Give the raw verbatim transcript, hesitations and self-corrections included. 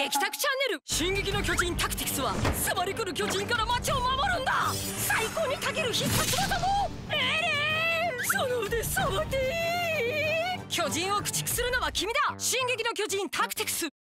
敵チャンネル進撃の巨人タクティクスは迫り来る巨人から街を守るんだ。最高にかける必殺技もエレン、その腕触っていい。巨人を駆逐するのは君だ。進撃の巨人タクティクス。